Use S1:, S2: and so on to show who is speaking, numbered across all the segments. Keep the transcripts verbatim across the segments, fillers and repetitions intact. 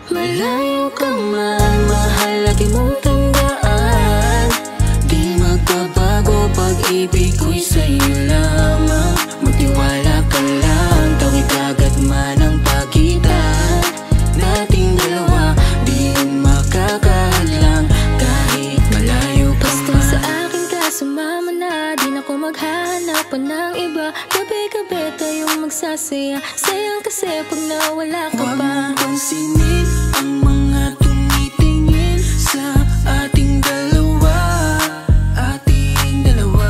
S1: Malayo ka man, mahal lagi mong tandaan. Di magbabago, pag-ibig ko'y sa'yo lamang. Magtiwala ka lang, tawid agad man ang pagitan nating dalawa. Di yun makakahadlang kahit malayo ka man.
S2: Basta sa akin ka sumama na, di na ko maghahanap pa ng iba. Gabi-gabi tayong magsasaya, sayang kasi pag nawala ka pa.
S1: Huwag mong pansinin ang mga tumitingin sa ating dalawa, ating dalawa.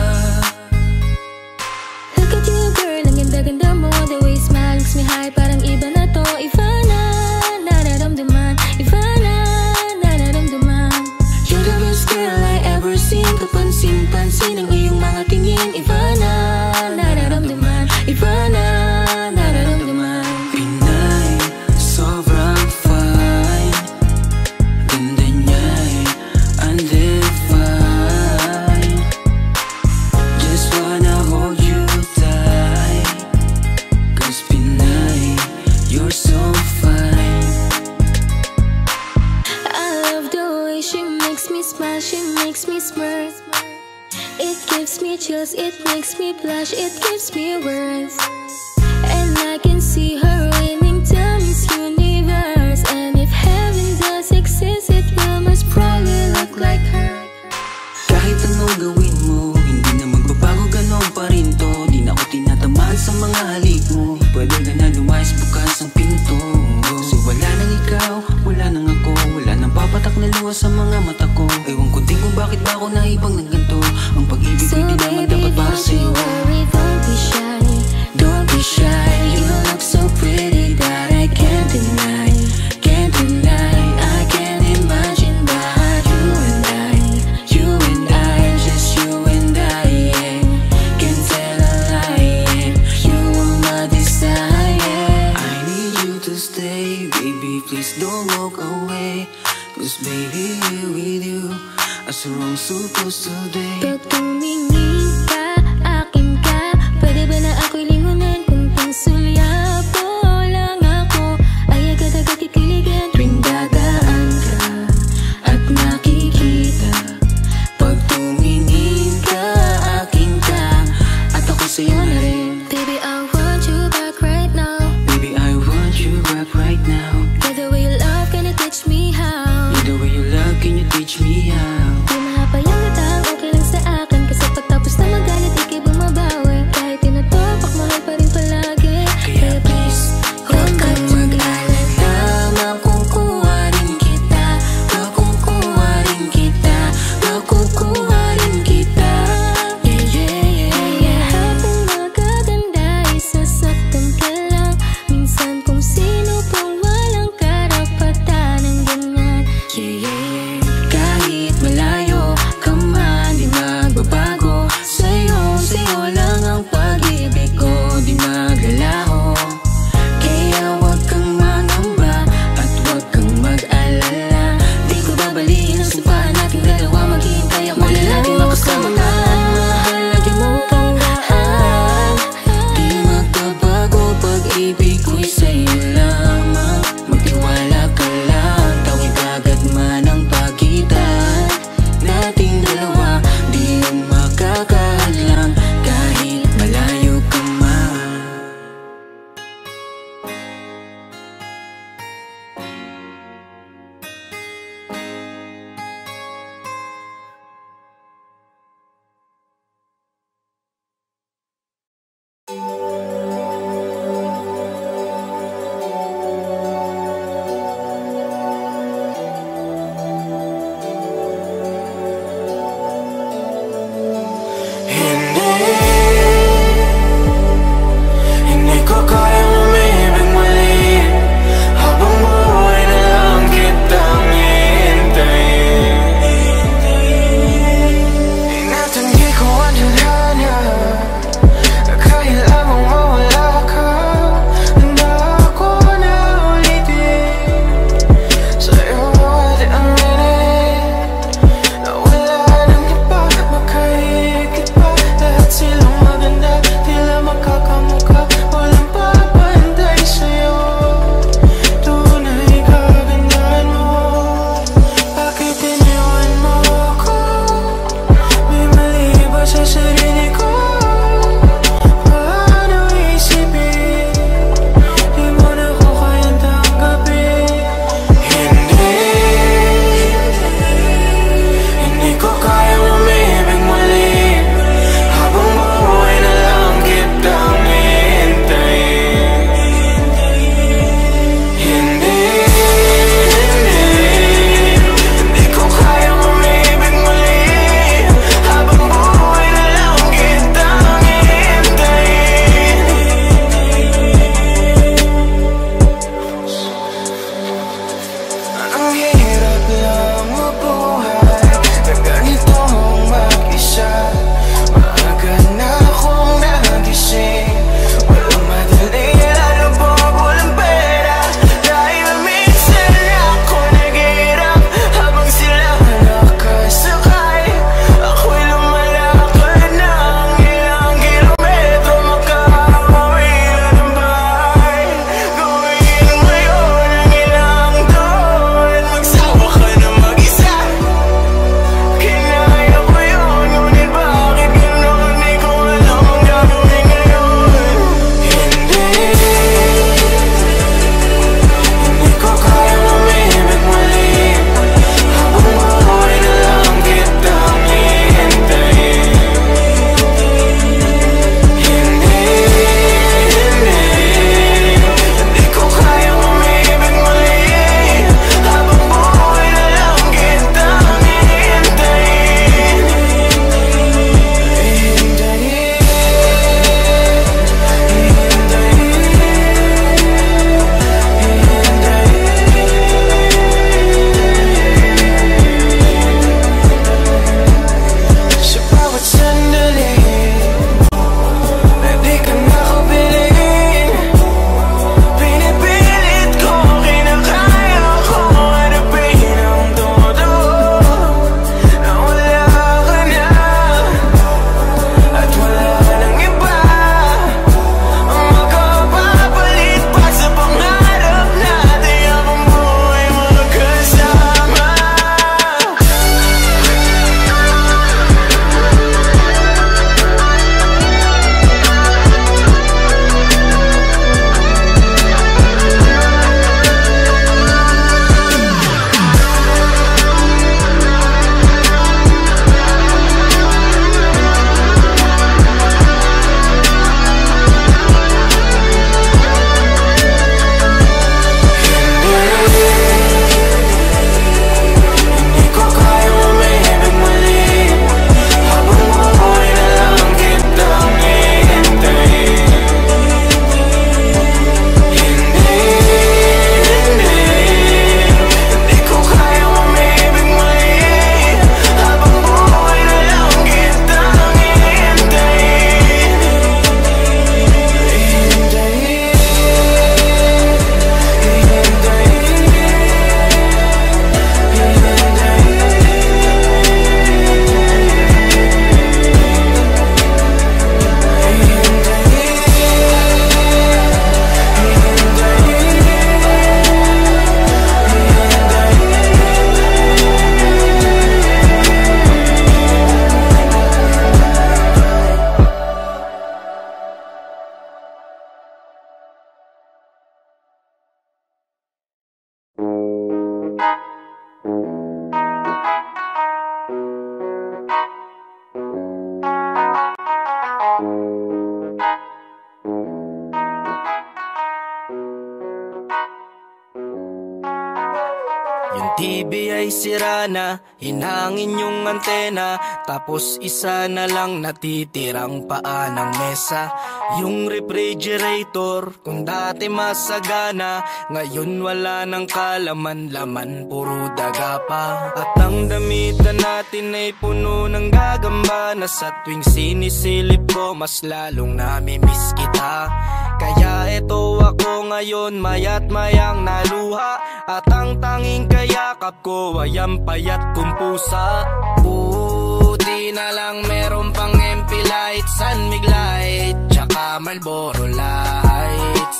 S2: Look at you girl, ang ganda-ganda mo. The way you smile makes me high, parang iba na to. Iba na, nararamdaman. Iba na, nararamdaman.
S1: You're the best girl I ever seen. Kapansin-pansin ang iyong mga tingin. Iba na, nararamdaman. Iba na, nararamdaman. Pinay, sobrang fine. Ganda niya'y undefined. Just wanna hold you tight, 'cause Pinay, you're so fine.
S2: I love the way she makes me smile, she makes me smirk. It gives me chills, it makes me blush, it gives me words. And I can see her winning down Miss Universe. And if heaven does exist, it will most probably look like her.
S1: Kahit anong gawin mo, hindi na magbabago, ganon pa rin to. Di na ako tinatamaan sa mga halik mo. Pwede ka na lumayas, bukas ang pinto. Kasi wala nang ikaw, wala nang ako. Wala nang papatak na luha sa mga mata ko. Ewan ko din kung bakit ba ako naibang ng ganito. Ang pag-ibig
S2: So
S1: ko'y di naman
S2: baby,
S1: dapat para
S2: don't
S1: sa'yo.
S2: you worry, don't be shy.
S1: Don't be shy, you look so pretty that I can't deny, can't deny. I can't imagine but you and I, you and I, just you and I, yeah. Can't tell a lie, yeah. You are my desire. I need you to stay, baby, please don't walk away. 'Cause baby, here with you, I so wrong supposed today.
S2: Pag tumingin ka, akin ka, pwede ba na ako'y lingunan? Kung pangsulyapo lang ako, ay agad-agad titiligan.
S1: Tuwing dadaan ka at nakikita, pag tumingin ka, akin ka, at ako sa'yo na rin.
S2: Baby, I want you back right now.
S1: Baby, I want you back right now.
S2: By the way you love, can you teach me how?
S1: Yeah, the way you love, can you teach me how?
S2: Di mahapayang kita, okay lang
S3: ay sira na, hinangin yung antena, tapos isa na lang natitirang paa ng mesa. Yung refrigerator, kung dati masagana, ngayon wala nang kalaman-laman, puro daga pa. At ang damitan natin ay puno ng gagamba, na sa tuwing sinisilip ko mas lalong namimiss kita. Kaya eto ako ngayon, mayat mayang naluha, at ang tanging kayakap ko ay ang payat kong pusa. Buti na lang meron pang M P light, San Mig light, tsaka Marlboro lights.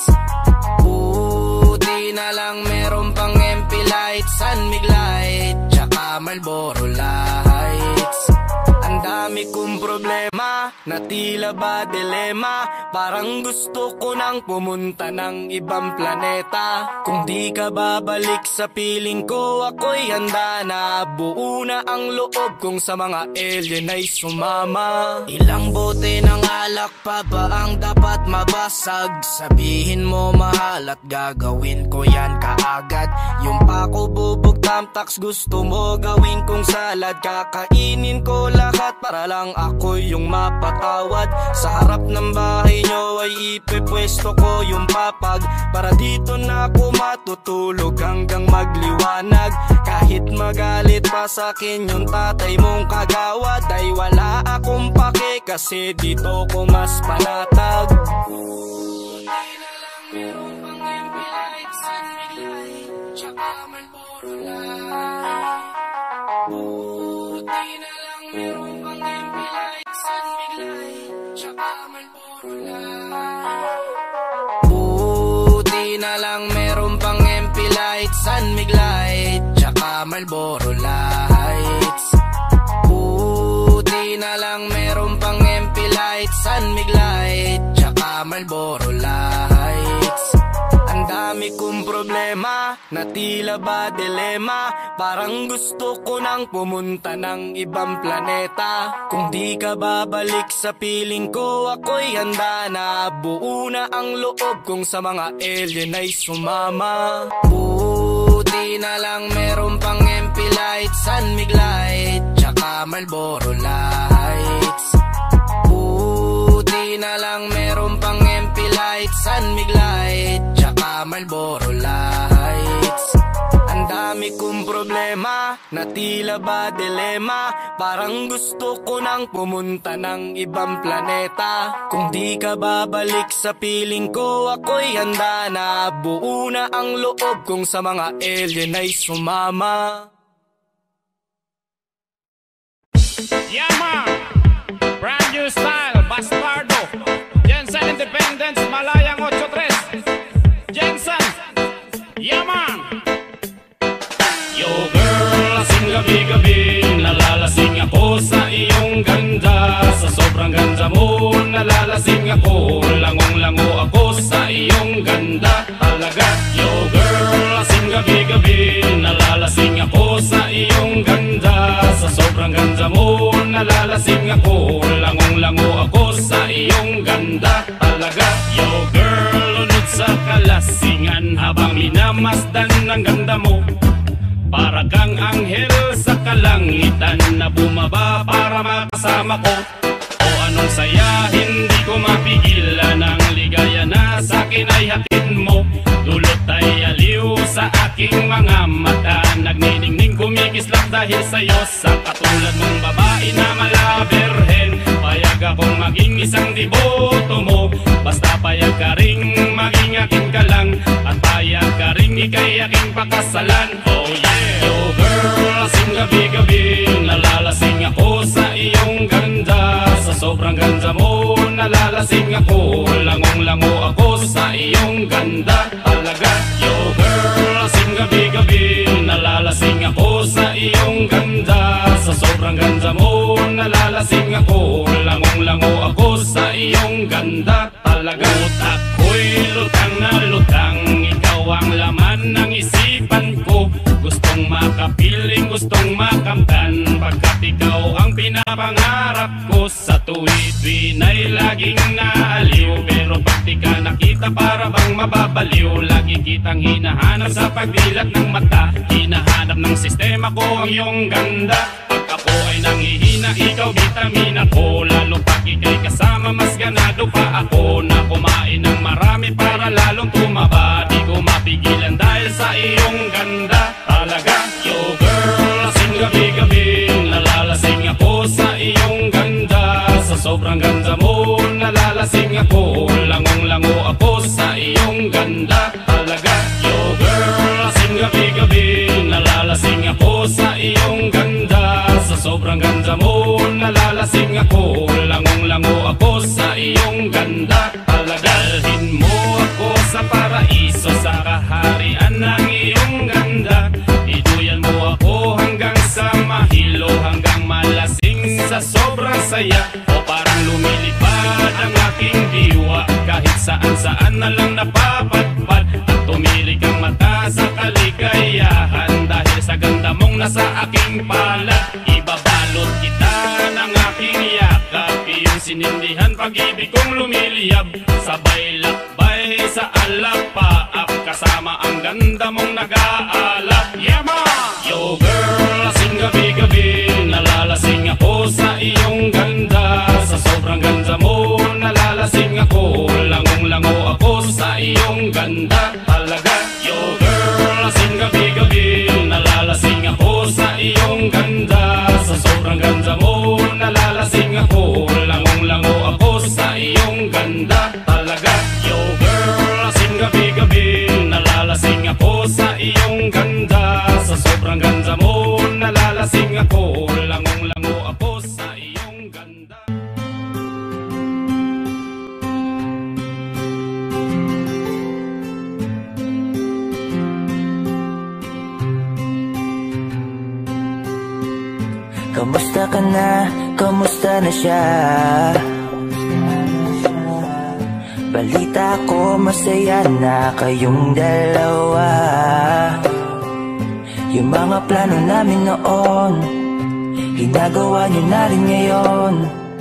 S3: Buti na lang meron pang M P light, San Mig light, tsaka Marlboro lights. Ang dami kong problema, na tila ba dilema, parang gusto ko nang pumunta ng ibang planeta. Kung di ka babalik sa piling ko, ako'y handa na, buo na ang loob kong sa mga alien ay sumama. Ilang bote ng alak pa ba ang dapat mabasag? Sabihin mo mahal at gagawin ko yan kaagad. Yung pako bubog tamtax gusto mo gawin kong salad, kakainin ko lahat para lang ako yung mapatawad. Sa harap ng bahay nyo ay ipepwesto ko yung papag, para dito na ako matutulog hanggang magliwanag. Kahit magalit pa sa'kin yung tatay mong kagawad, ay wala akong pake kasi dito ko mas panatag. Buti na lang meron pang M P light, San Mig light, tsaka Marlboro light. Buti na lang meron pang M P light, San Mig light, tsaka Marlboro light. Buti na lang meron pang M P light, San Mig light, tsaka Marlboro lights. Buti na lang meron pang M P light, San Mig light, tsaka Marlboro lights. Ang dami kong problema, na tila ba dilema, parang gusto ko nang pumunta ng ibang planeta. Kung di ka babalik sa piling ko, ako'y handa na, buo na ang loob kong sa mga alien ay sumama. Buti na lang meron pang M P light, San Mig light, tsaka Marlboro lights. Buti na lang meron pang M P light, San Mig light, tsaka Marlboro lights. Ang dami kong problema, na tila ba dilema, parang gusto ko nang pumunta ng ibang planeta. Kung di ka babalik sa piling ko, ako'y handa na, buo na ang loob kong sa mga alien ay sumama.
S4: Yeah man, brand new style, Bastardo, Jensen Independence, Malayang eight three, Jensen, yeah man. Yo girl, lasing gabi-gabi, nalalasing ako sa iyong ganda. Sa sobrang ganda mo, nalalasing ako, langong-lango ako sa iyong ganda talaga. Yo girl, lasing gabi-gabi, nalalasing ako sa iyong ganda. Sa sobrang ganda mo, nalalasing ako, langong-lango ako sa iyong ganda talaga. Yo girl, lunod sa kalasingan habang minamasdan ang ganda mo. Para kang anghel sa kalangitan na bumaba para makasama ko. O anong saya, hindi ko mapigilan ang ligaya na sa'kin ay hatid mo. Dulot ay aliw sa aking mga mata, nagniningning kumikislap dahil sa'yo. Sa katulad mong babae na malaberhen, payag akong maging isang deboto mo. Basta payag ka ring maging akin ka lang, at payag ka ring ikay aking pakasalan. Oh yeah! Yo girl, lasing gabi-gabi, nalalasing ako sa iyong ganda. Sa sobrang ganda mo, nalalasing ako, langong-lango ako sa iyong ganda talaga. Yo girl, lasing gabi-gabi, nalalasing ako sa iyong ganda. Sa sobrang ganda mo, nalalasing ako, langong-lango ako sa iyong ganda talaga. Utak ko'y lutang na lutang, ikaw ang laman ng isipan ko. Gustong makapiling, gustong makamtan, pagkat ikaw ang pinapangarap ko. Sa tuwid-tuwin ay laging naaliw, pero pag di ka nakita para bang mababaliw. Lagi kitang hinahanap sa pagdilat ng mata, hinahanap ng sistema ko ang iyong ganda. Pag ako ay nangihina, ikaw vitamina ko. Lalo pag ika'y kasama, mas ganado pa ako na kumain ng marami para lalong tumaba. Di ko mapigilan dahil sa iyong ganda. Talaga, yo girl, lasing gabi-gabi, nalalasing ako sa iyong ganda. Sa sobrang ganda mo, nalalasing ako, langong-lango ako sa iyong ganda. Talaga, yo girl, lasing gabi-gabi, nalalasing ako sa iyong ganda. Sa sobrang ganda mo, nalalasing ako, langong-lango ako sa iyong ganda. Talaga, dalhin mo ako sa paraiso, sa kaharian ng iyong ganda. Iduyan mo ako hanggang sa mahilo, hanggang malasing sa sobrang saya. O parang lumilipad ang aking diwa, kahit saan-saan na lang napapadpad. At tumirik ang mata sa kaligayahan, dahil sa ganda mong nasa aking palad. Ibabalot kita ng aking yakap, iyong sinindihan pag-ibig kong lumiliyab. Sabay lakbay sa alapaap, kasama ang ganda mong nag-aalap. Yeah ma! Yo girl, lasing gabi-gabi, nalalasing ako sa iyong ganda. Sa sobrang ganda mo, nalalasing ako, langong-lango ako sa iyong ganda. Talaga, yo girl, lasing gabi-gabi, nalalasing ako sa iyong ganda. Sa sobrang ganda mo, nalalasing ako, langong-lango ako sa iyong ganda. Talaga, yo girl, lasing gabi-gabi, nalalasing ako sa iyong ganda. Sa sobrang ganda mo, nalalasing ako, langong-lango ako sa iyong ganda.
S5: Kamusta ka na? Kamusta na siya? Balita ko masaya na kayong dalawa. Yung mga plano namin noon, ginagawa niyo na rin ngayon.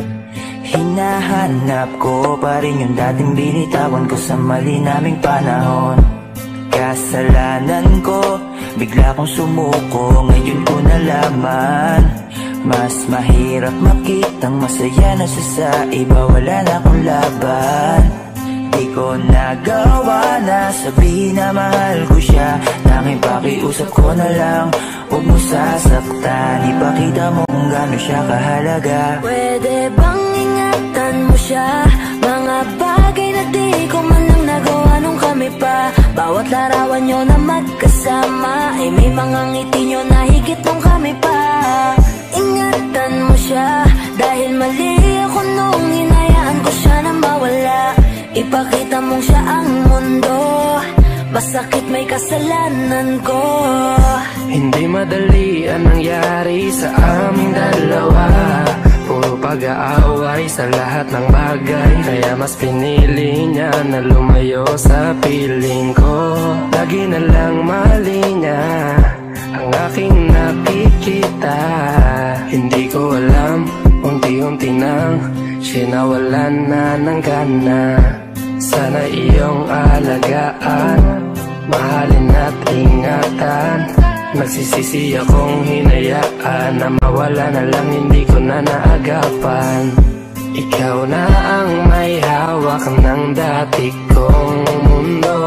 S5: Hinahanap ko pa rin yung dating binitawan ko sa mali naming panahon. Kasalanan ko, bigla kong sumuko, ngayon ko nalaman. Mas mahirap makitang masaya na siya sa iba, wala na akong laban. Di ko nagawa na sabihin na mahal ko siya, tanging pakiusap ko na lang, huwag mo sasaktan. Ipakita mo kung gano'n siya kahalaga.
S2: Pwede bang ingatan mo siya? Mga bagay na di ko man lang nagawa nung kami pa. Bawat larawan nyo na magkasama, ay may mga ngiti nyo na higit nung kami pa. Ingatan mo siya, dahil mali ako nung hinayaan ko siya na mawala. Ipakita mong siya ang mundo, masakit may kasalanan ko.
S6: Hindi madali ang nangyari sa aming dalawa, puro pag-aaway sa lahat ng bagay. Kaya mas pinili niya na lumayo sa piling ko. Lagi na lang mali niya ang aking nakikita. Hindi ko alam, unti-unti nang sinawalan na ng gana. Sana iyong alagaan, mahalin at ingatan. Nagsisisi akong hinayaan na mawala na lang, hindi ko na naagapan. Ikaw na ang may hawak ng dati kong mundo.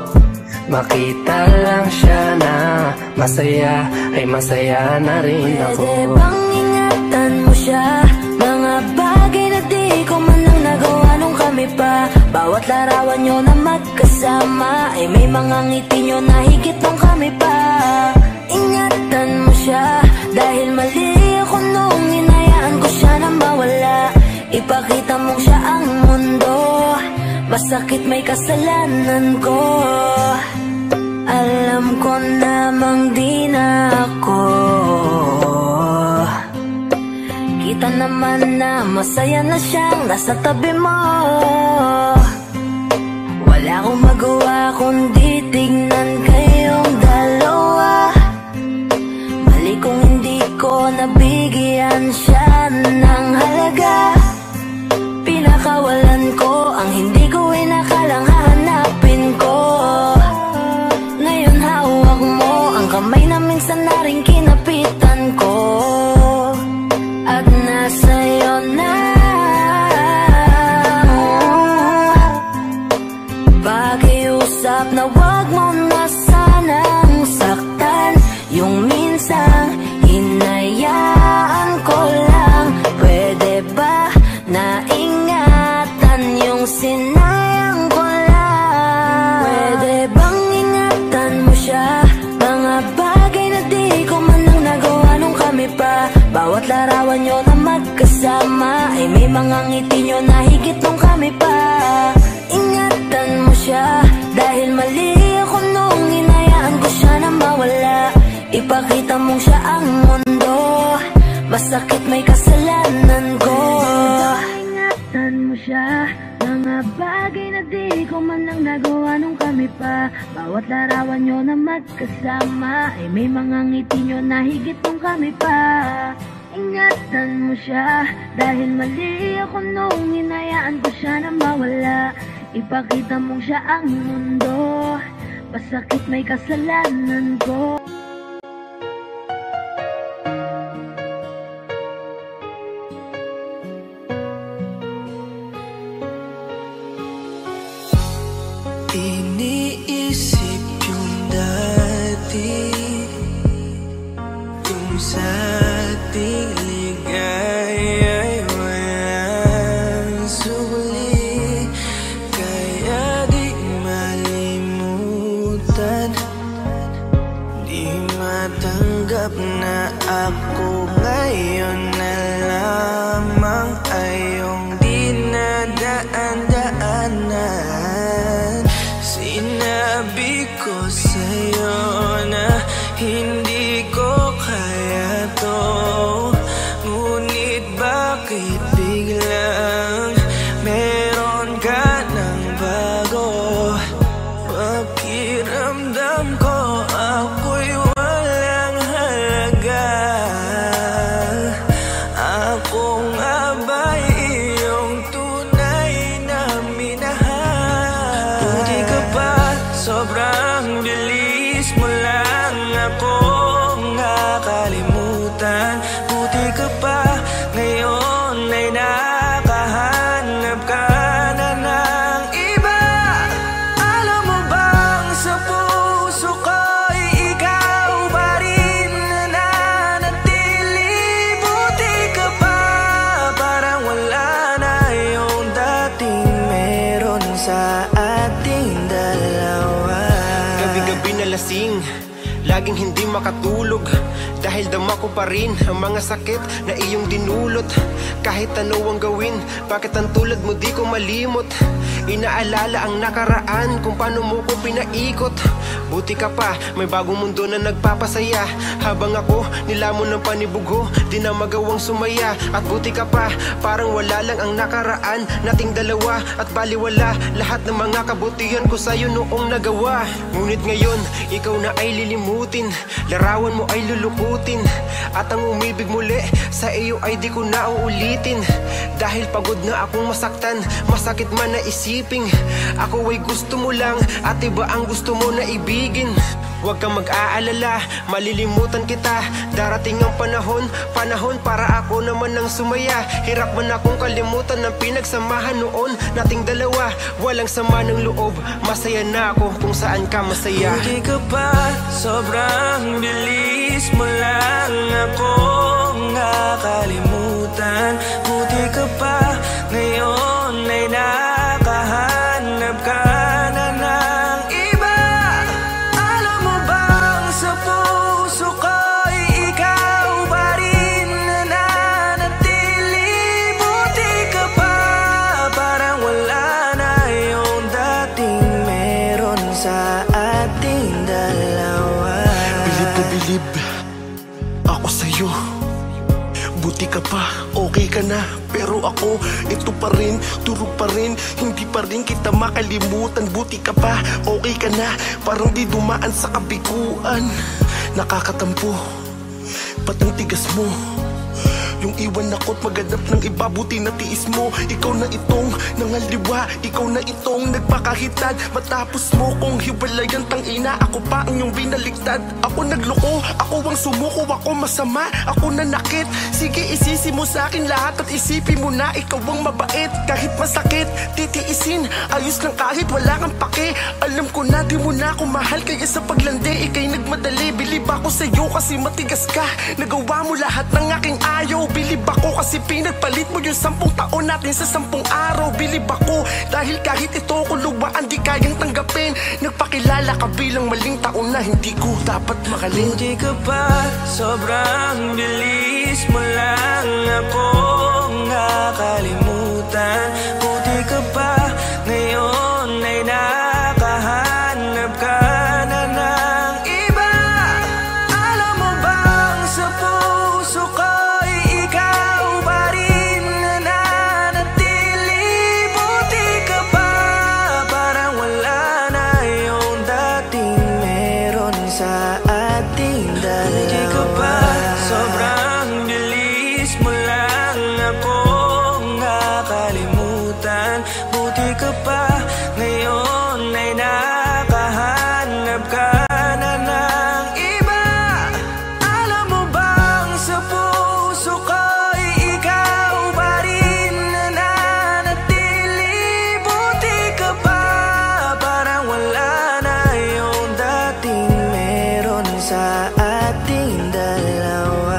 S6: Makita lang siya na masaya, ay masaya na rin ako.
S2: Pwede bang ingatan mo siya? Mga bagay na di ko man lang nagawa nung kami pa. Bawat larawan nyo na magkasama, ay may mga ngiti nyo na higit nung kami pa. Ingatan mo siya, dahil mali ako nung hinayaan ko siya na mawala. Ipakita mong siya ang mundo, masakit may kasalanan ko. Alam ko namang di na ako. Kita naman na masaya na siyang nasa tabi mo. Wala akong magawa kundi tignan kayong dalawa. Mali kung hindi ko nabigyan siya ng halaga. Pinakawalan ko ang hindi ko inakala.
S1: mga ngiti nyo na higit nung kami pa. Ingatan mo siya, dahil mali ako nung hinayaan ko siya na mawala. Ipakita mong siya ang mundo, masakit may kasalanan ko. Ingatan mo siya, mga bagay na di ko man lang nagawa nung kami pa. Bawat larawan nyo na magkasama ay may mga ngiti nyo na higit nung kami pa. Ingatan mo siya, dahil mali ako nung hinayaan ko siya na mawala. Ipakita mong siya ang mundo, masakit may kasalanan ko.
S3: Iniisip yung dati, kung sa ating ligaya'y walang suli. Kaya di malimutan, di matanggap na ako ngayon na lamang ay yung dinadaan-daanan. Sinabi ko sa'yo na hindi ko kaya to, ngunit bakit biglang meron ka ng bago? Pakiramdam ko ako'y walang halaga. Ako nga ba'y iyong tunay na minahal? Buti ka pa, sobrang bilis mo lang akong nakalimutan. Buti ka pa, ngayon ay nakahanap ka na ng iba. Alam mo bang sa puso ko'y ikaw pa rin nananatili? Buti ka pa, parang wala na yung dating meron sa ating dalawa. Gabi-gabi na lasing, laging hindi makatulog, dahil dama ko pa rin ang mga sakit na iyong dinulot. Kahit ano ang gawin, bakit ang tulad mo di ko malimot? Inaalala ang nakaraan, kung paano mo ko pinaikot. Buti ka pa, may bagong mundo na nagpapasaya. Habang ako, nilamon ng panibugho, di na magawang sumaya. At buti ka pa, parang wala lang ang nakaraan nating dalawa. At baliwala lahat ng mga kabutihan ko sa'yo noong nagawa. Ngunit ngayon, ikaw na ay lilimutin, larawan mo ay lulukutin, at ang umibig muli sa iyo ay di ko na uulitin. Dahil pagod na akong masaktan, masakit man na isiping ako ay gusto mo lang at iba ang gusto mo na ibigin. Huwag kang mag-aalala, malilimutan kita. Darating ang panahon, panahon para ako naman ang sumaya. Hirap man akong kalimutan ng pinagsamahan noon nating dalawa. Walang sama ng loob, masaya na ako kung saan ka masaya. Buti ka pa, sobrang bilis mo lang akong nakalimutan. Buti ka pa, ngayon ay nakahanap ka na ng iba. Alam mo bang sa puso ko'y ikaw pa rin nananatili? Buti ka pa, parang wala na yung dating meron sa ating dalawa.
S7: Bilib na bilib ako sa'yo. Buti ka pa, okay ka na. Pero ako, ito pa rin, turog pa rin, hindi pa rin kita makalimutan. Buti ka pa, okay ka na, parang di dumaan sa kabiguan. Nakakatampo, ba't ang tigas mo? Yung iwan ako't maghanap ng iba, buti na tiis mo. Ikaw na itong nangaliwa, ikaw na itong nagpakahitad. Matapos mo kong hiwalayan, tangina, ako pa ang iyong binaliktad. Ako nagloko, ako ang sumuko, ako masama, ako nanakit. Sige, isisi mo sa akin lahat at isipin mo na ikaw ang mabait. Kahit masakit, titiisin, ayos lang kahit wala kang pake. Alam ko na di mo na ako mahal, kaya sa paglandi ikay nagmadali. Bilib ako sa'yo kasi matigas ka, nagawa mo lahat ng aking ayaw. Bilib ako kasi pinagpalit mo yung sampung taon natin sa sampung araw. Bilib ako dahil kahit ito ko luwaan di kayang tanggapin. Nagpakilala ka bilang maling taon na hindi ko dapat makalin.
S3: Buti ka pa, sobrang bilis mo lang akong
S5: nakalimutan. Buti ka pa ngayon ay nakahanap ka na ng iba. Alam mo bang sa puso ko'y ikaw pa rin nananatili. Buti ka pa, parang wala na yung dating meron sa ating dalawa. Buti ka pa, sobrang bilis mo lang akong nakalimutan. Buti ka pa ngayon ay nakahanap ka na ng iba. Alam mo bang sa puso ko'y ikaw pa rin nananatili. Buti ka pa, parang wala na yung dating meron sa ating dalawa.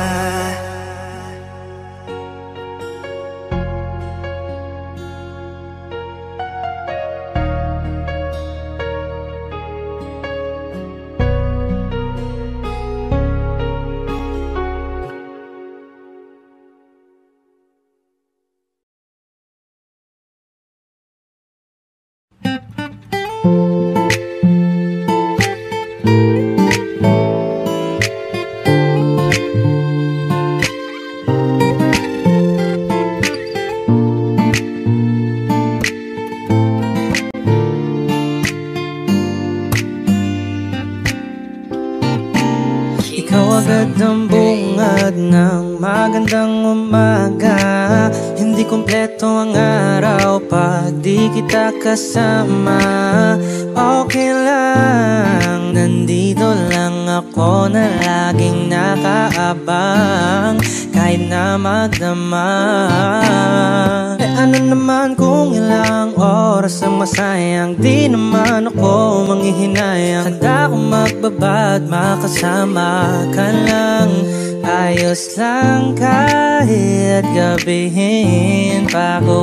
S5: Ikaw agad ang bungad ng magandang umaga. Hindi kumpleto ang araw pag di kita kasama. Okay lang, nandito lang ako na laging nakaabang kahit na magdama. Eh ano naman kung ilang oras ang masayang, di naman ako manghihinayang. Handa akong magbabad, makasama ka lang. Ayos lang kahit gabihin pa ko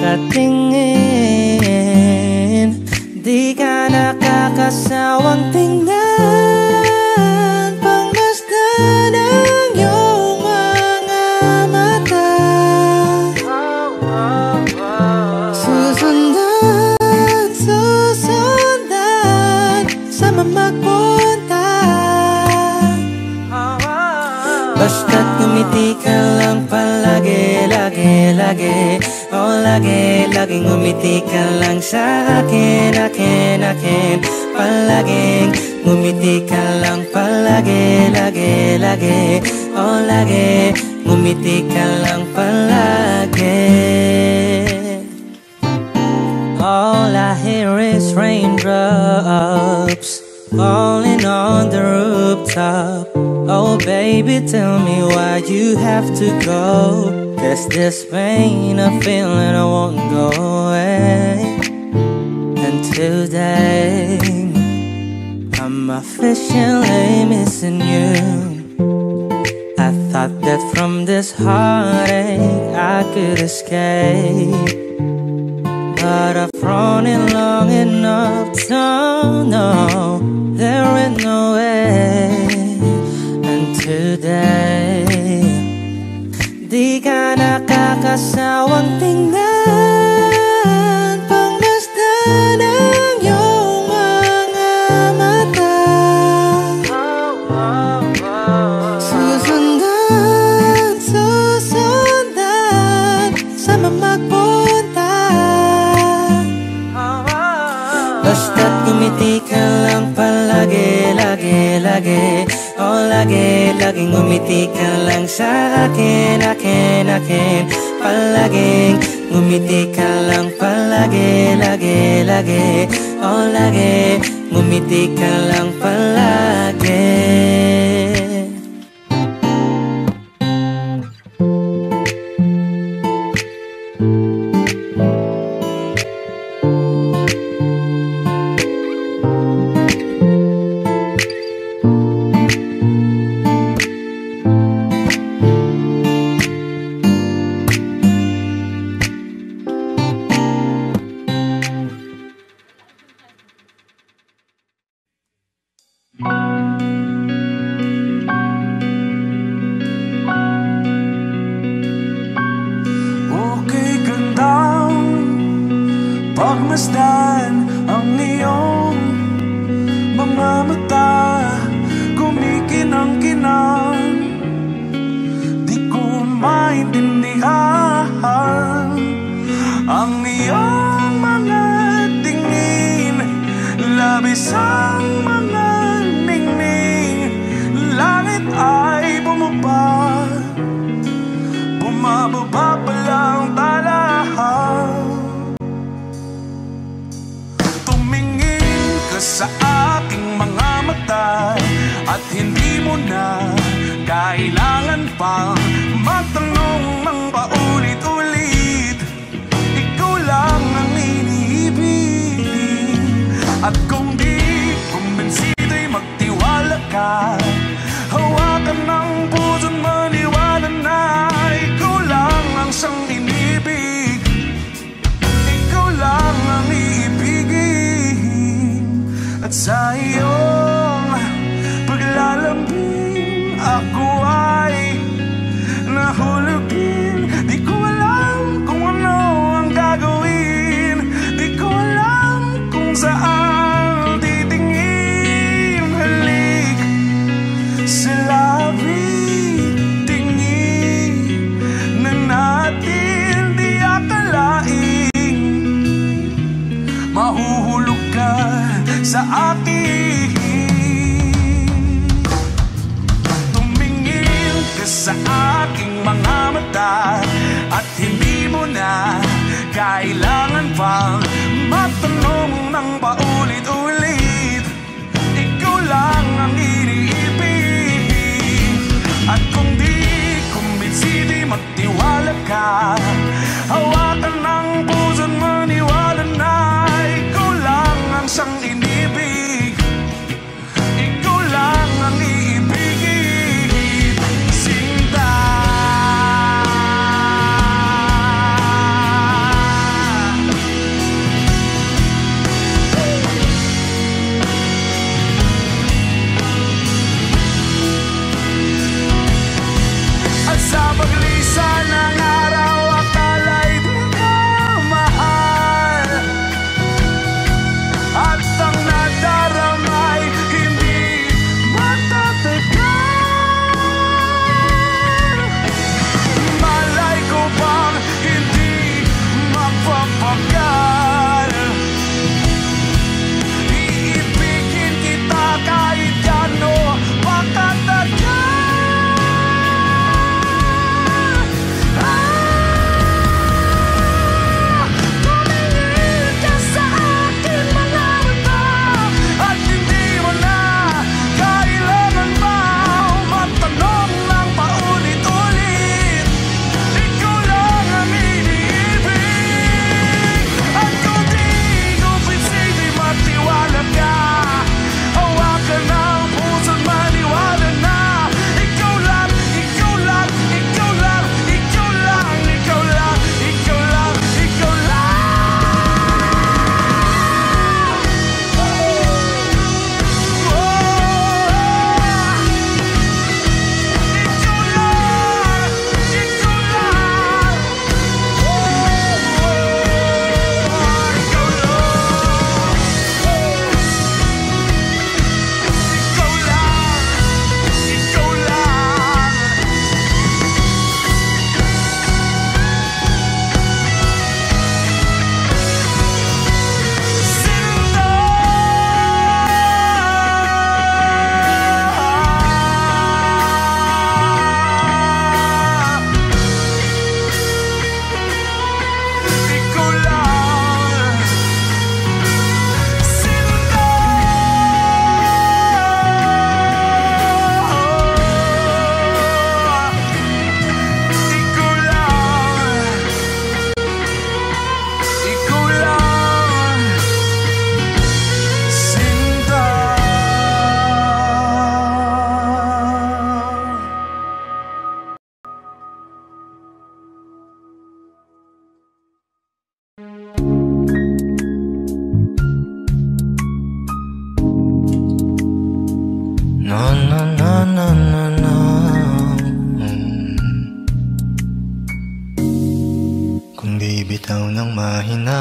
S5: kakatingin. Di ka nakakasawang tingnan, pangmasdan ang iyong mga mata. Susundan, susundan, sama magpunta. Basta't ngumiti ka lang palagi, lagi, lagi. Oh, lagi, laging ngumiti ka lang sa akin, akin, akin. Palaging ngumiti ka lang palagi, lagi, lagi. Oh, lagi, ngumiti ka lang palagi. All I hear is raindrops falling on the rooftop. Oh baby, tell me why you have to go. There's this pain, a feeling I won't go away. And today I'm officially missing you. I thought that from this heartache I could escape, but I've run it long enough to know there ain't no way. And today, di ka nakakasawang tingnan, pangmasdan ang iyong mga mata. Susundan, susundan, sama magpunta. Basta't ngumiti ka lang palagi, lagi, lagi. Oh, lagi, laging ngumiti ka lang sa akin, akin, akin. Palaging ngumiti ka lang palagi, lagi, lagi. Oh, lagi, ngumiti ka lang palagi.
S8: pagmasdan ang iyong mga mata, kumikinang-kinang. Di ko maintindihan ang iyong mga tingin, labis ang mga ningning. Langit ay bumaba, bumababa pa lang talahaw. Tumingin ka sa aking mga mata at hindi mo na kailangan pang magtanong ng paulit-ulit. Ikaw lang ang iniibig, at kung di kumbinsido'y magtiwala ka. Hawakan ng puso't maniwala na ikaw lang ang siyang inibig. Ikaw lang ang iibigin, at sa iyong paglalambing ako ay nahulugin. Di ko alam kung ano ang gagawin, di ko alam kung saan titingin. Halik sa labi, tingin na natin di akalain. Mahuhulog ka sa akin. Tumingin ka sa aking mga mata at hindi mo na kailangan pang magtanong ng paulit-ulit. Ikaw lang ang iniibig, at kung di kumbinsido'y magtiwala ka. Hawakan ng puso't maniwala na ikaw lang ang siyang inibig. Ikaw lang ang iibigin, Sinta. At sa paglisan ng araw, akala'y di ka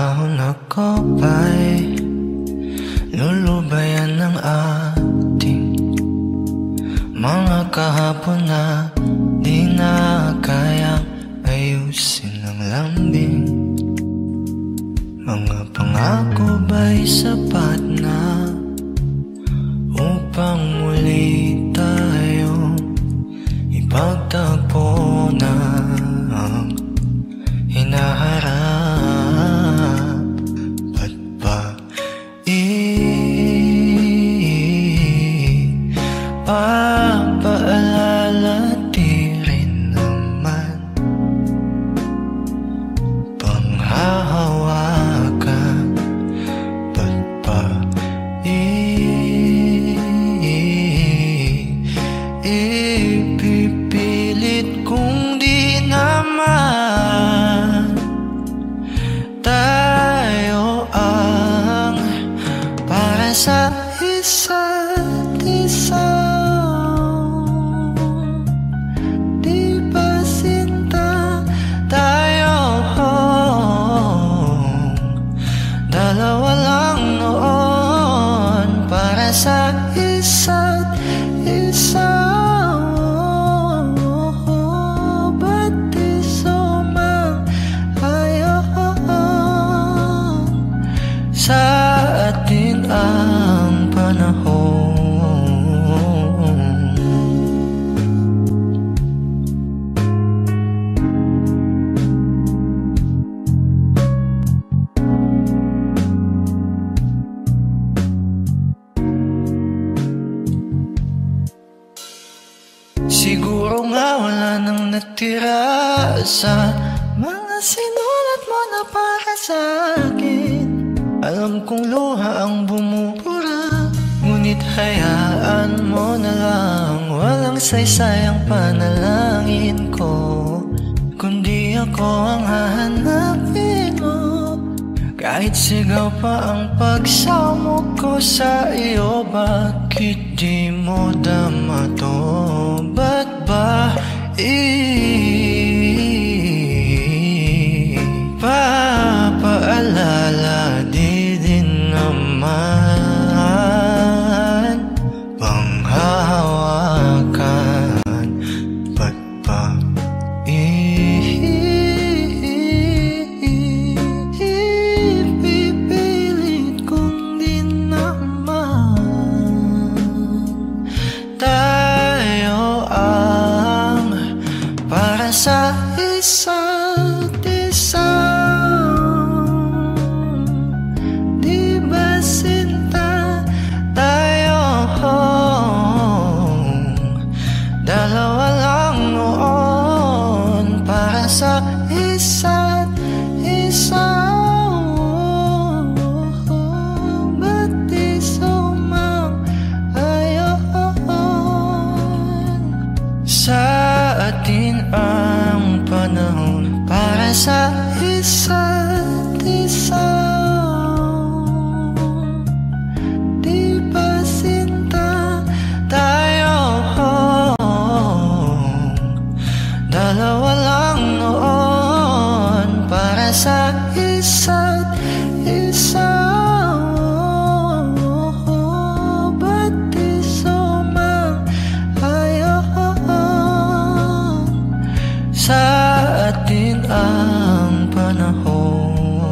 S9: panahon ako ba'y lulubayan ng ating mga kahapon na di na kayang ayusin ng lambing? Mga pangako ba'y sapat na upang muli tayong ipagtagpo na ang hinaharap? Ba't ba ipapaalala di rin naman panghahawakan? Ba't ba ipipilit kung di naman tayo ang para sa isa't isa? Di ba sinta tayo dalawa lang noon para sa isa't isa? Ba't di sumang-ayon sa atin ang panahon? Siguro nga wala nang natira sa mga sinulat mo na para sa akin. Alam kong luha ang bumubura, ngunit hayaan mo na lang. Walang saysay ang panalangin ko, kundi ako ang hahanapin mo. Kahit sigaw pa ang pagsamo ko sa iyo, bakit di mo dama to? Ba't ba ipapaalala di din naman panghahawakan? Ba't ba ipipilit kung di naman tayo ang para sa isa't isa? Di ba sinta tayo dalawa lang noon para sa isa't isa? Ba't di sumang-ayon sa atin ang panahon para sa isa't isa? Di ba sinta tayo dalawa lang noon para sa isa't isa? Ba't di sumang-ayon sa atin ang panahon?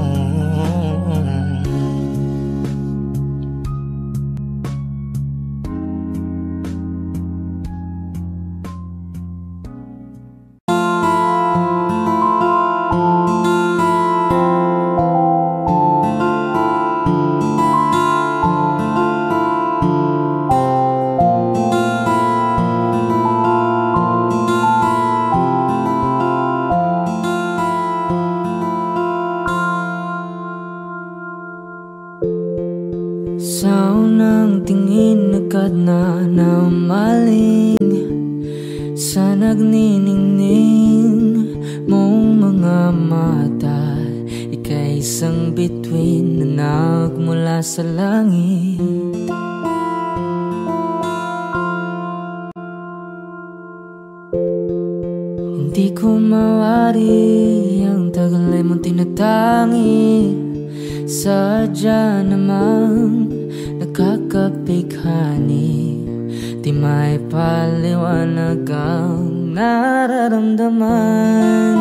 S10: Sa unang tingin agad na namaling sa nagniningning mong mga mata. Ika'y isang bituin na nagmula sa langit. Hindi ko mawari ang tagal ay mong tinatangi. Sadya namang nakakapighani, di may paliwanag ang nararamdaman.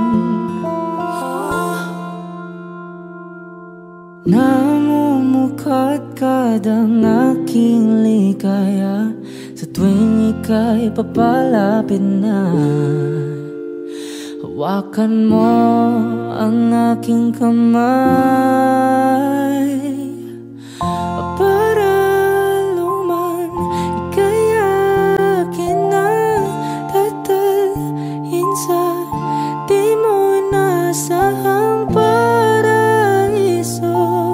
S10: Namumukadkad ang aking ligaya sa tuwing ika'y papalapit na. Hawakan mo ang aking kamay para luman ika'y akin na tatalhin sa di mo inasahang paraiso.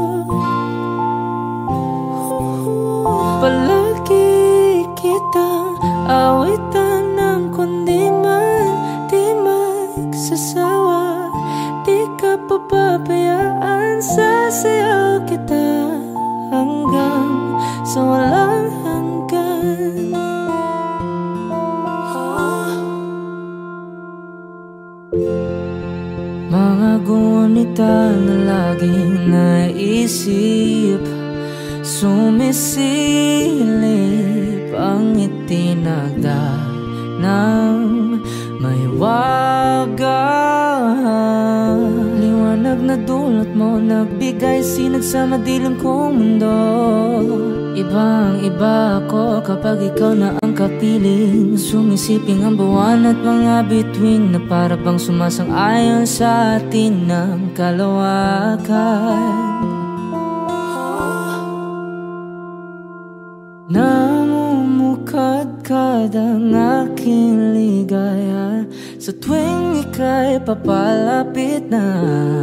S10: Palagi kitang awitan ng kundi man di magsasawa, di ka papabayaan, sasayaw kita hanggang sa walang hanggan. Mga gunita na laging naisip, sumisilip ang itinagda ng may wagang liwanag na dulot mo, nagbigay sinag sa madilim kong mundo. Ibang iba ako kapag ikaw na ang kapiling, sumisiping ang buwan at mga bituin na para bang sumasang-ayon sa atin ng kalawakan. Namumukadkad ang aking ligaya sa tuwing ika'y papalapit na.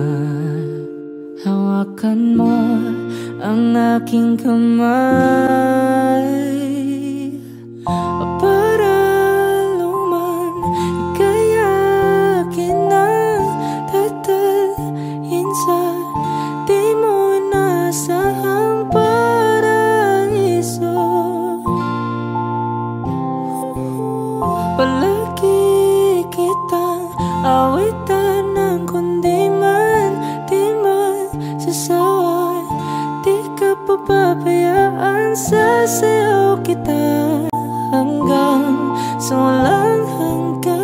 S10: Hawakan mo ang aking kamay para luman ika'y akin na tatalhin sa di mo inasahang paraiso. Palagi kitang awitan ng kundi man di magsasawa, di ka papabayaan, sasayaw kita hanggang sa walang hanggan.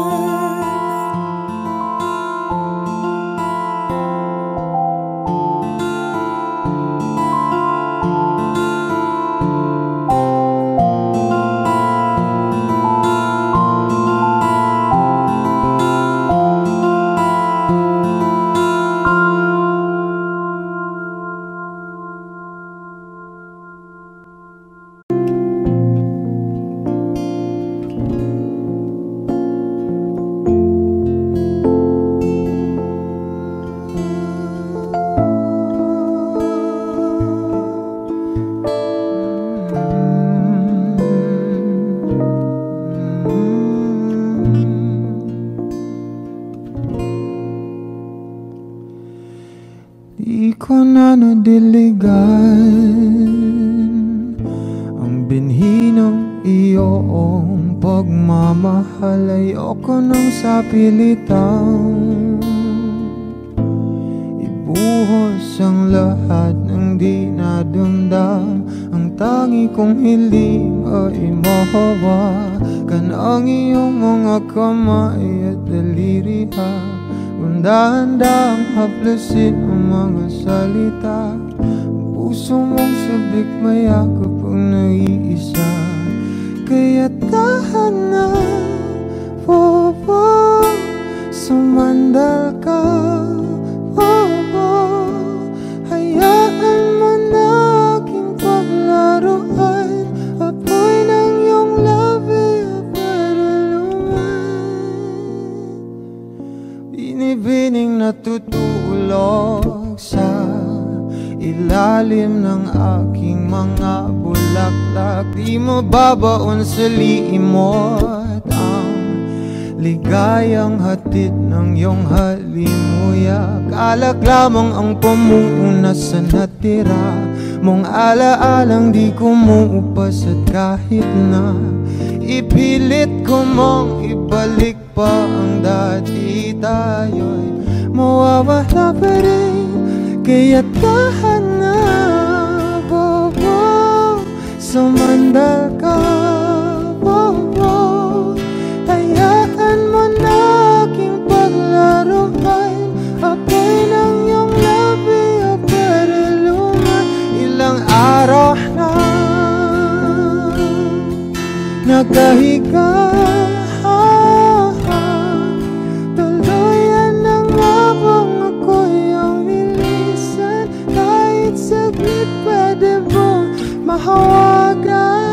S11: Di ko na nadiligan ang binhi ng iyong pagmamahal. Ayoko nang sa pilitan ibuhos ang lahat ng di nadamdam. Ang tangi kong hiling ay mahawakan ang iyong mga kamay at daliri. Dahan-dahang haplasin ang mga salita. Puso mong sabik mayakap ang naiisa. Kaya tahan na, oh, oh, sumandal ka, oh, oh. Hayaan mo na aking paglaruan. Apoy ng iyong labi para luman. Binibining natutulog sa ilalim ng aking mga bulaklak. Di mo babaon sa liimot ang ligayang hatid ng iyong halimuyak. Alak lamang ang pamuuna sa natira mong alaalang di kumuupas. At kahit na ipilit ko mong ibalik pa ang dati, tayo'y mawawala pa rin. Kaya tahan na, bobo, sumandal ka, bobo. Hayaan mo na aking paglaruan, apoy ng iyong labi o karalungan. Ilang araw na nakahiga, tuluyan na nga bang ako'y iyong nilisan? Kahit saglit pwede bang mahawagan?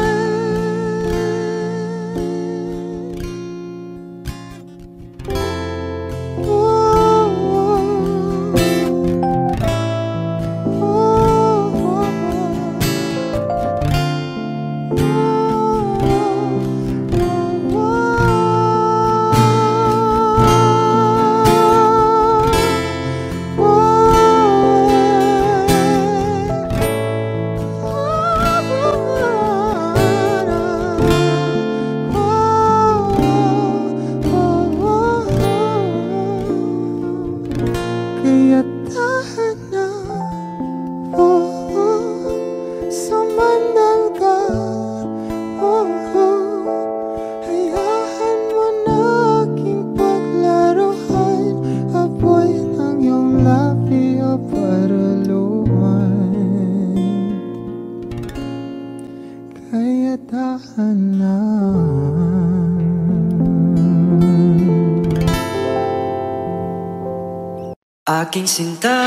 S12: Aking sinta,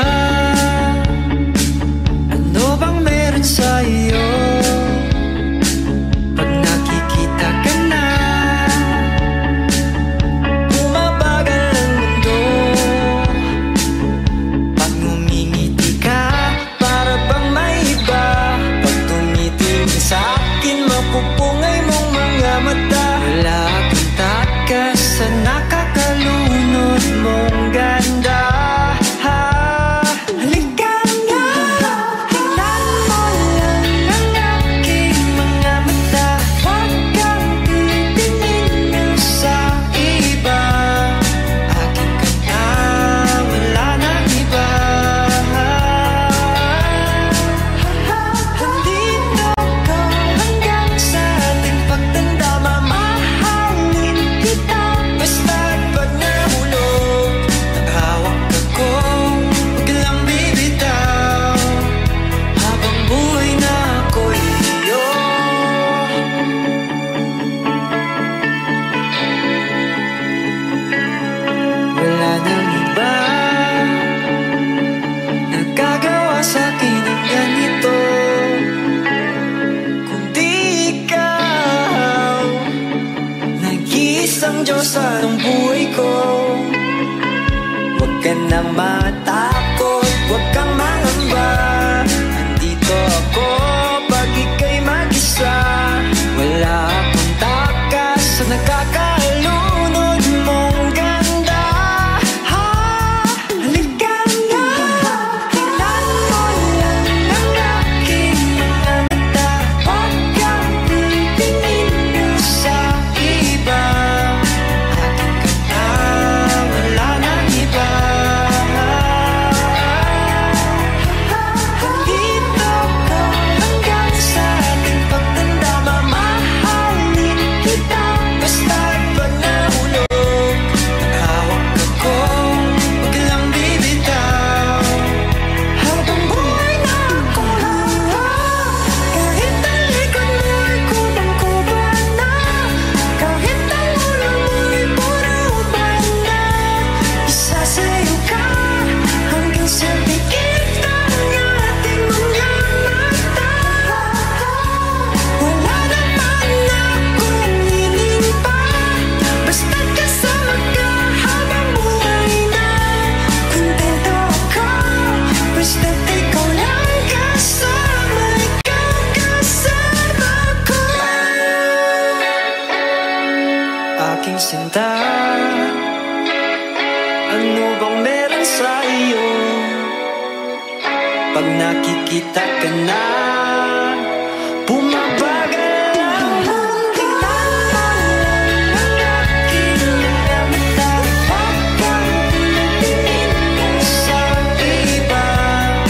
S12: ano bang meron sa iyo? Pag nakikita ka na, bumabagal ang mundo. Pag ngumingiti ka, para bang may iba. Pag tumitingin sa akin, mapupungay mong mga mata. Wala akong takas sa nakakalunod mong ganda. Ang buhay ko, huwag ka na matakot, huwag kang mangamba. Andito ako pag ika'y mag-isa. Wala akong takas sa nakakalunod mong ganda. Ha, halika na, tingnan mo lang ang aking mga mata. Huwag kang titingin sa iba. Aking sinta, ano bang meron sa iyo? Pag nakikita ka na, bumabagal ang mundo. Ang aking mga mata, huwag kang titingin sa iba.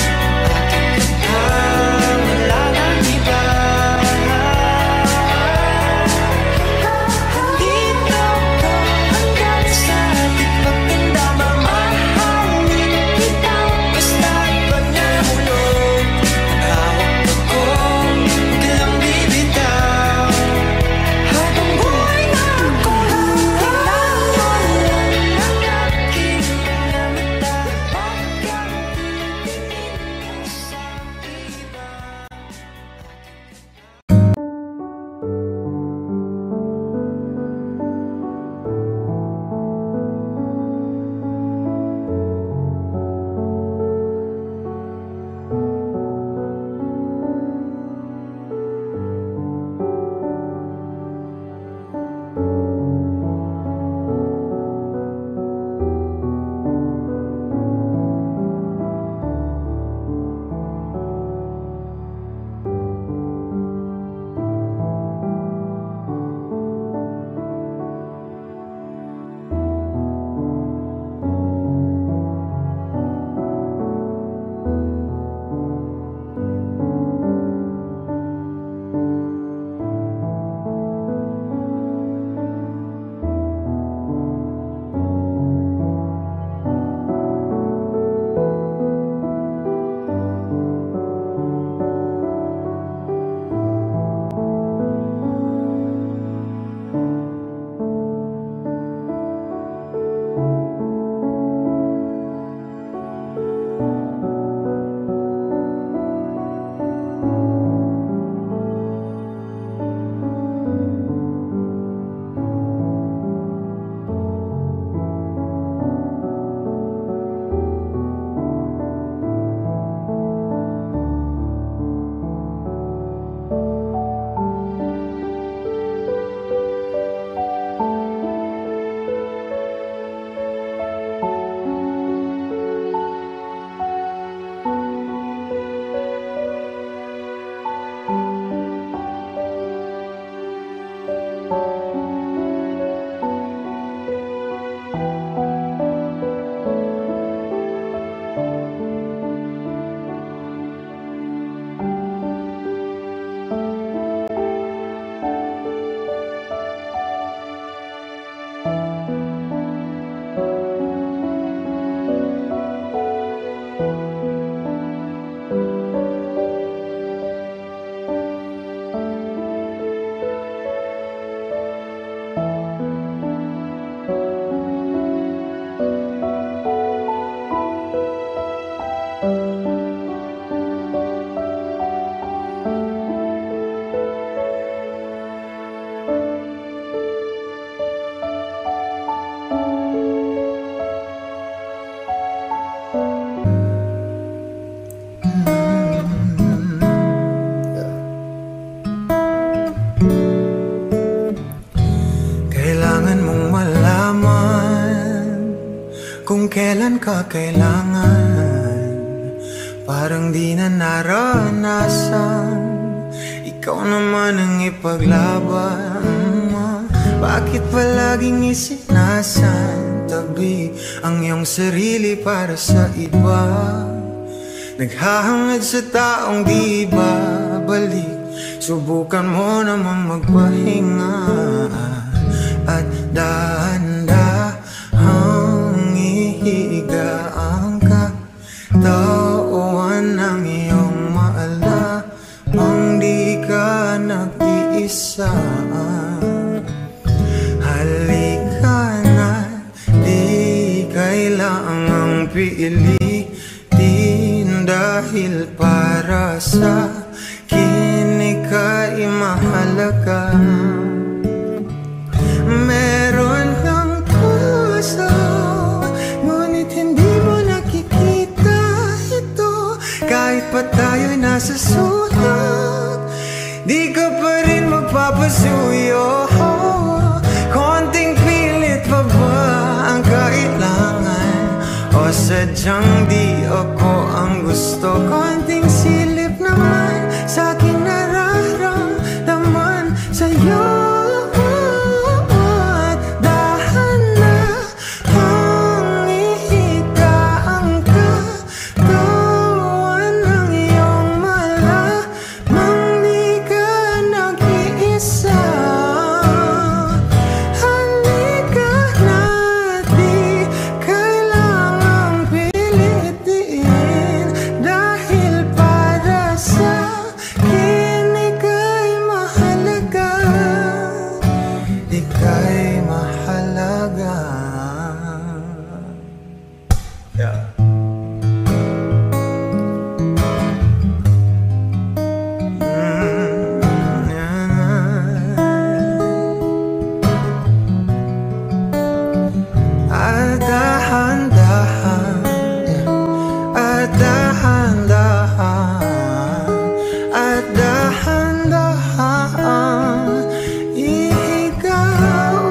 S13: kailangan, parang di na naranasan. Ikaw naman ang ipaglaban. Bakit palaging isinasantabi ang iyong sarili para sa iba? Naghahangad sa taong di babalik. Subukan mo naman magpahinga at dahan-dahang ihiga ang katawan ng iyong maalamang di ka nag-iisa. Halika na, di kailangang pilitin, dahil para sa akin ika'y mahalaga. Meron kang puso, ngunit hindi mo nakikita ito. Kahit pa tayo'y nasa sulok, di ka pa rin magpapasuyo. Konting pilit pa ba ang kailangan, o sadyang di ako ang gusto? Konting silip naman sa aking nararamdaman sa'yo. At dahan na ang ihiga ang katawan ng iyong malamang di ka nag-iisa. Halika na, di kailangang pilitin, dahil para sa akin ika'y mahalaga. Ika'y mahalaga. Yeah. At dahan-dahan, at dahan-dahan, at dahan-dahan ikaw.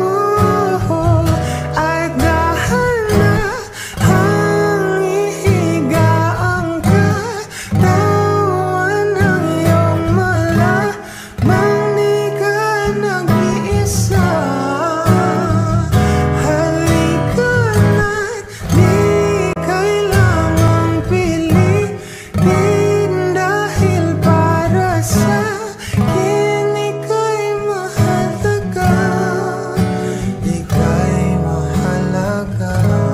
S13: At dahan-dahan ihiga ang katawan ng iyong malamang di ka nag-iisa. Halika na't di kailangang pilitin, dahil para sa akin ika'y mahalaga. Ika'y mahalaga.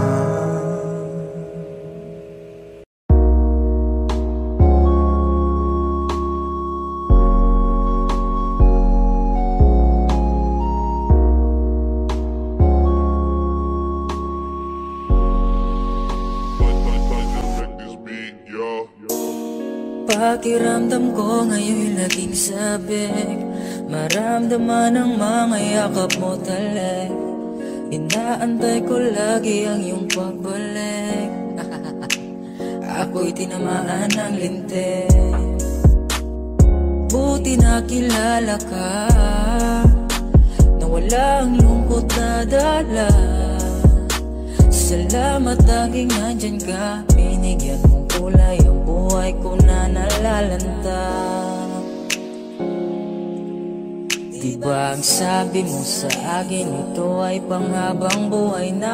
S10: Pakiramdam ko ngayon'y laging sabik, maramdaman ang mga yakap mo talik. Inaantay ko lagi ang iyong pagbalik. Ako'y tinamaan ng lintik, buti nakilala ka, na walang lungkot na dala. Salamat laging nandyan ka, binigyan mong kulay ang buhay ko na nalalanta. Diba ang sabi mo sa akin, ito ay panghabang buhay na,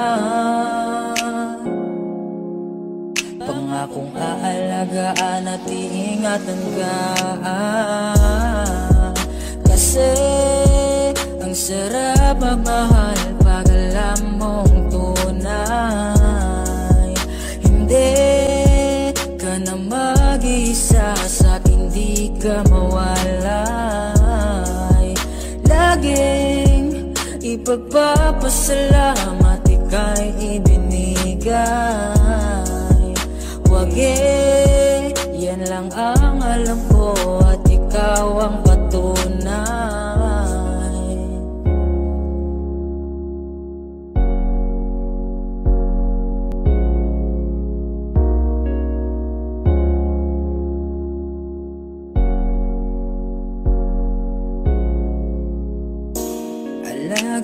S10: pangakong aalagaan at iingatan ka. Kasi ang sarap magmahal pag alam mong tunay, hindi ka na mag-isa sa'kin, di ka mawalay. Laging ipagpapasalamat ika'y ibinigay. Wag eh, yan lang ang alam ko, at ikaw ang patunay.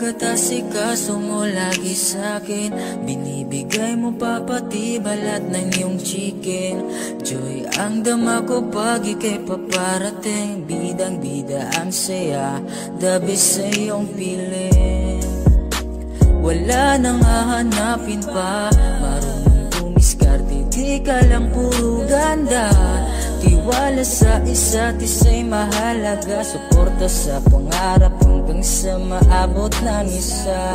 S10: pag-atasikaso mo lagi sa'kin. Binibigay mo pa pati balat ng iyong chicken. Joy ang dama ko pag ika'y paparating. Bidang bida ang saya, the best sa iyong piling. Wala nang hahanapin pa, marunong tumiskarte, di ka lang puro ganda. Tiwala sa isa't isa'y mahalaga, suporta sa pangarap hanggang sa maabot ng isa.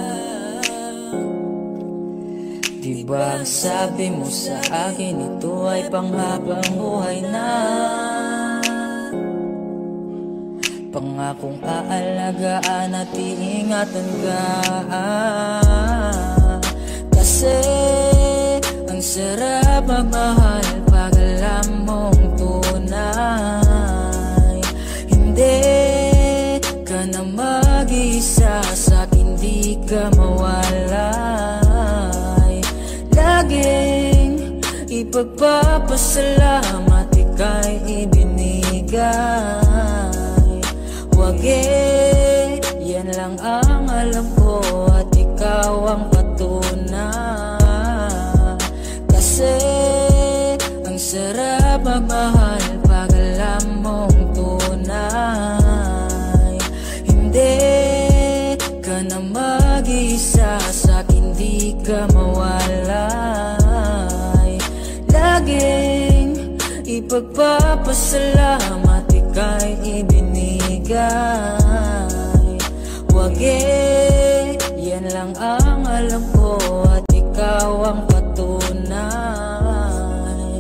S10: Diba sabi mo sa akin ito ay panghabang buhay na, pangakong aalagaan at iingatan ka. Kasi ang sarap magmahal pag alam mong tunay. Hindi ka na mag-isa, sa'kin di ka mawalay. Laging ipagpapasalamat ika'y ibinigay. Wag eh, yan lang ang alam ko at ikaw ang patunay. Kasi ang sarap magmahal pag alam mong tunay. Hindi ka na mag-isa, sa'kin di ka mawalay. Laging ipagpapasalamat ika'y ibinigay. Wag eh, yan lang ang alam ko at ikaw ang patunay.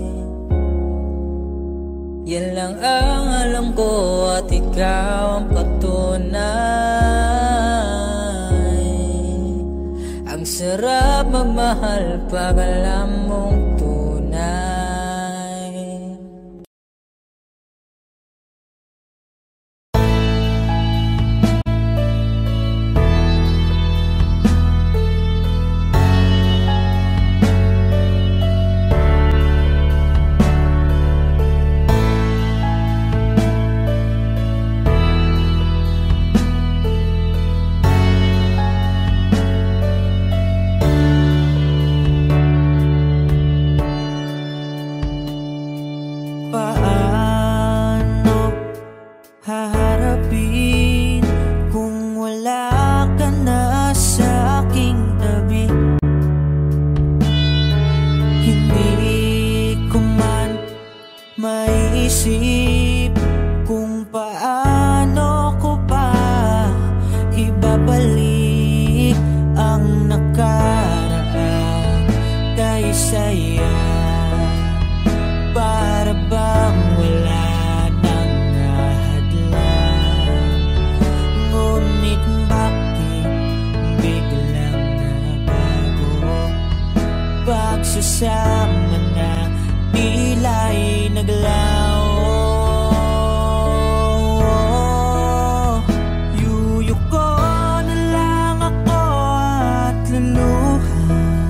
S10: Yan lang ang alam ko at ikaw ang patunay. Ang sarap magmahal pag alam mong tunay.
S12: Pagsasama na pila'y naglaho. Yuyuko na lang ako at luluha,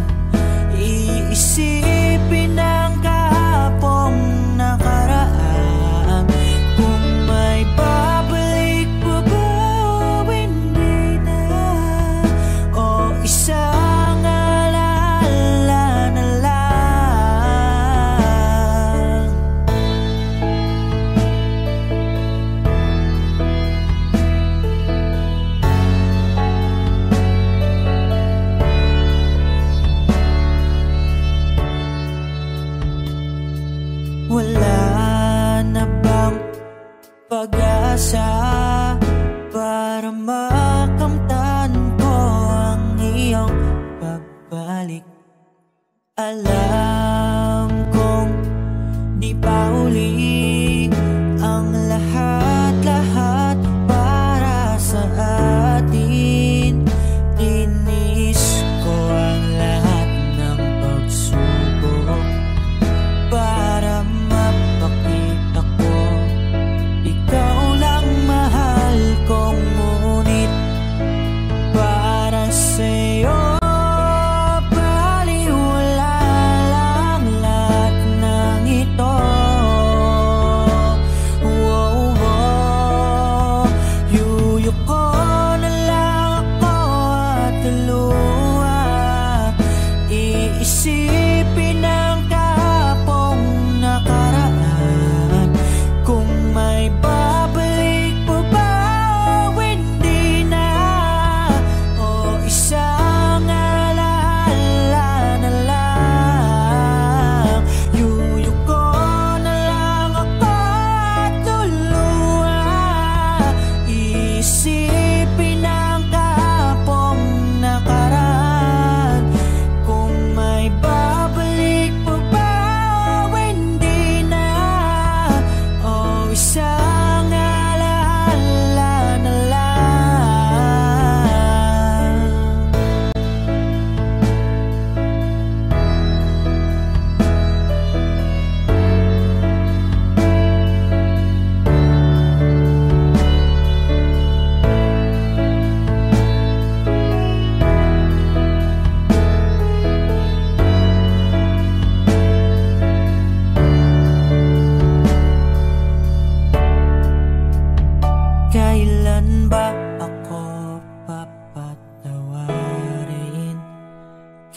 S12: iisipin ang kahapong nakaraan. Kung may babalik pa ba o hindi na, o isang wala na bang pag-asa para makamtan ko ang iyong pagbalik? Alam kong di pa uli ang lahat-lahat para sa atin. Tinis ko ang lahat ng pagsubok para mapakita ko ikaw lang mahal kong, ngunit para sa'yo baliwala lang lahat ng ito.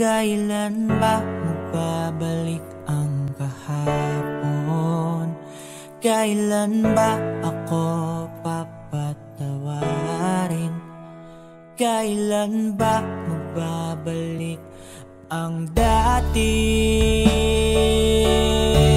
S14: Kailan ba magbabalik ang kahapon? Kailan ba ako papatawarin? Kailan ba magbabalik ang dati?